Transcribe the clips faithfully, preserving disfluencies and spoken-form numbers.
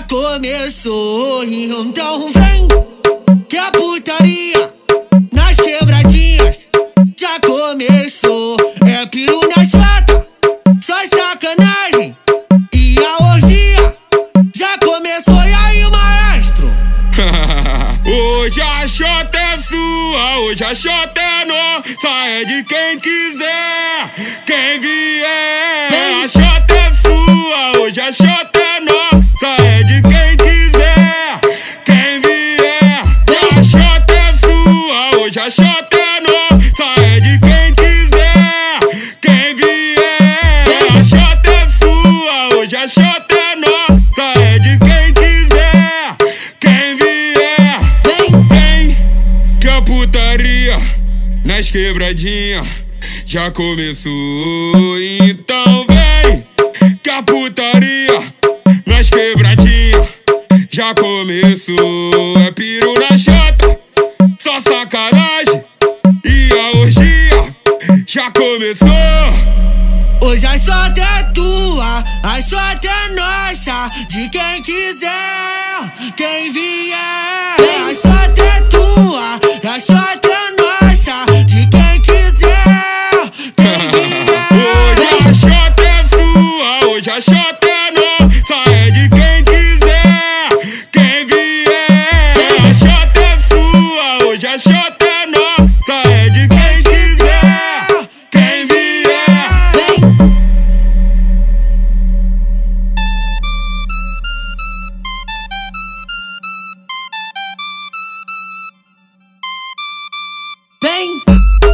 começou, então vem, que a putaria nas quebradinhas já começou. É peru na chata, só sacanagem, e a orgia já começou. E aí, maestro? Hoje a chota é sua, hoje a chota é nossa, é de quem quiser, quem vier. Vem. A chota é sua, hoje a chota é nossa, é de quem quiser, quem vier. A chota é sua, hoje a chota é nossa, é de quem quiser, quem vier. A chota é sua, hoje a chota é nossa, é de quem quiser, quem vier. Vem, que a putaria nas quebradinhas já começou, então vem, que a putaria nas quebradinhas já começou. É piru na chota, só sacanagem, e a orgia já começou. Hoje a chota é tua, a chota é nossa, de quem quiser, quem vier. A chota é tua, a chota é nossa, de quem quiser, quem vier. Hoje a chota é sua, hoje a chota é nossa, é de quem quiser, quem vier. A chota é sua, hoje a chota é nossa, é de quem quiser, quem vier. Vem!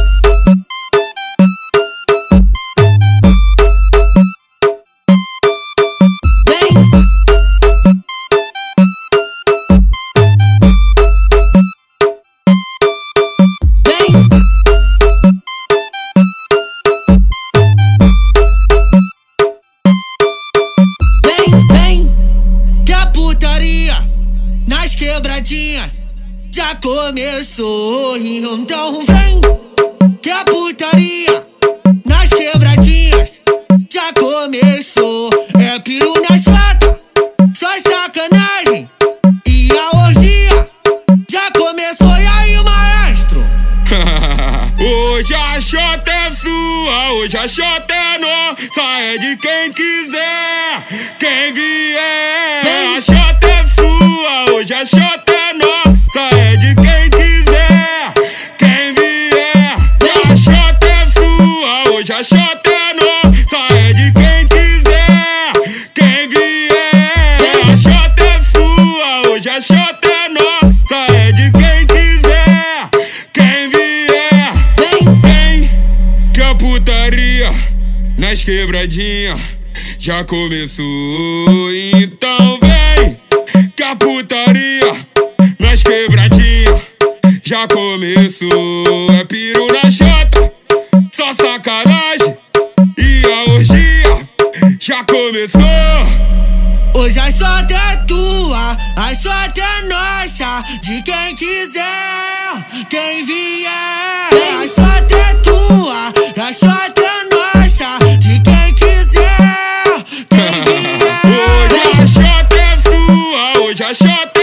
Nas quebradinhas já começou, então vem, que a putaria nas quebradinhas já começou. É piru na chata, só sacanagem, e a orgia já começou. E aí, maestro? Hoje a chota é sua, hoje a chota é nossa, é de quem quiser, quem vier. Vem. A chota é sua, hoje a chota é nossa, é de quem quiser, quem vier. A chota é sua, hoje a chota é nossa, é de quem quiser, quem vier. A chota é sua, hoje a chota é nossa, é de quem quiser, quem vier. Vem, que a putaria nas quebradinhas já começou, então vem, que a putaria nas quebradinhas já começou. É piru na chota, só sacanagem, e a orgia já começou. Hoje a chota é tua, a chota é nossa, de quem quiser, quem vier. A chota é tua, a chota é nossa, de quem quiser, quem vier. Hoje a chota é sua, hoje a chota